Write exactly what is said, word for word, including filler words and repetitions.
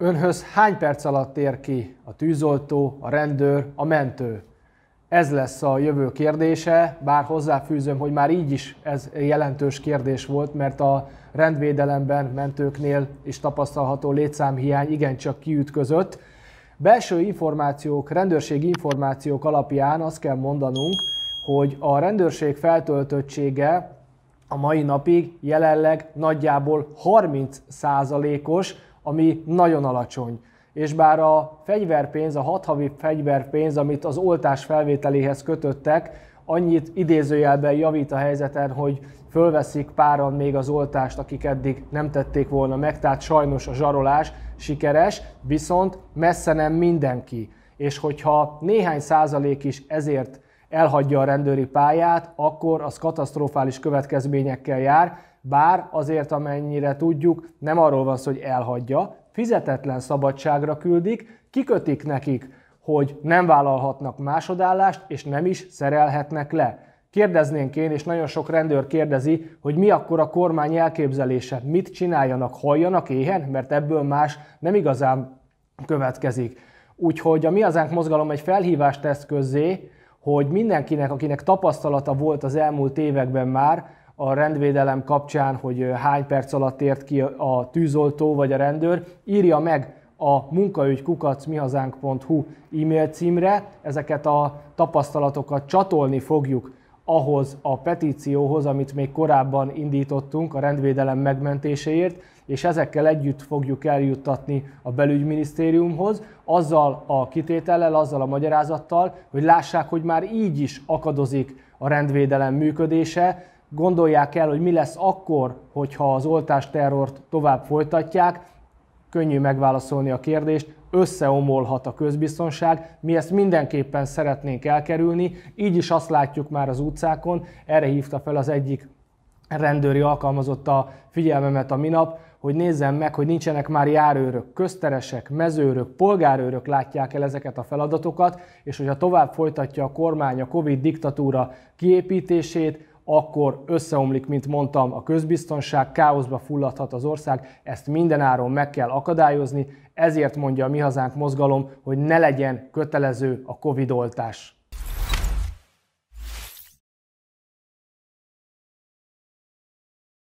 Önhöz hány perc alatt ér ki a tűzoltó, a rendőr, a mentő? Ez lesz a jövő kérdése, bár hozzáfűzöm, hogy már így is ez jelentős kérdés volt, mert a rendvédelemben, mentőknél is tapasztalható létszámhiány igencsak kiütközött. Belső információk, rendőrségi információk alapján azt kell mondanunk, hogy a rendőrség feltöltöttsége a mai napig jelenleg nagyjából harminc százalékos, ami nagyon alacsony. És bár a fegyverpénz, a hat havi fegyverpénz, amit az oltás felvételéhez kötöttek, annyit idézőjelben javít a helyzeten, hogy fölveszik páran még az oltást, akik eddig nem tették volna meg, tehát sajnos a zsarolás sikeres, viszont messze nem mindenki. És hogyha néhány százalék is ezért elhagyja a rendőri pályát, akkor az katasztrofális következményekkel jár, bár azért, amennyire tudjuk, nem arról van szó, hogy elhagyja, fizetetlen szabadságra küldik, kikötik nekik, hogy nem vállalhatnak másodállást, és nem is szerelhetnek le. Kérdeznénk én, és nagyon sok rendőr kérdezi, hogy mi akkor a kormány elképzelése, mit csináljanak, halljanak éhen, mert ebből más nem igazán következik. Úgyhogy a Mi Hazánk mozgalom egy felhívást tesz közzé, hogy mindenkinek, akinek tapasztalata volt az elmúlt években már a rendvédelem kapcsán, hogy hány perc alatt ért ki a tűzoltó vagy a rendőr, írja meg a munkaügy kukac mihazánk pont hu e-mail címre. Ezeket a tapasztalatokat csatolni fogjuk ahhoz a petícióhoz, amit még korábban indítottunk a rendvédelem megmentéséért, és ezekkel együtt fogjuk eljuttatni a belügyminisztériumhoz, azzal a kitétellel, azzal a magyarázattal, hogy lássák, hogy már így is akadozik a rendvédelem működése. Gondolják el, hogy mi lesz akkor, hogyha az oltásterrort tovább folytatják. Könnyű megválaszolni a kérdést, összeomolhat a közbiztonság, mi ezt mindenképpen szeretnénk elkerülni, így is azt látjuk már az utcákon, erre hívta fel az egyik rendőri alkalmazott a figyelmemet a minap, hogy nézzem meg, hogy nincsenek már járőrök, közteresek, mezőrök, polgárőrök látják el ezeket a feladatokat, és hogyha tovább folytatja a kormány a Covid diktatúra kiépítését, akkor összeomlik, mint mondtam, a közbiztonság, káoszba fulladhat az ország, ezt mindenáron meg kell akadályozni, ezért mondja a Mi Hazánk mozgalom, hogy ne legyen kötelező a Covid oltás.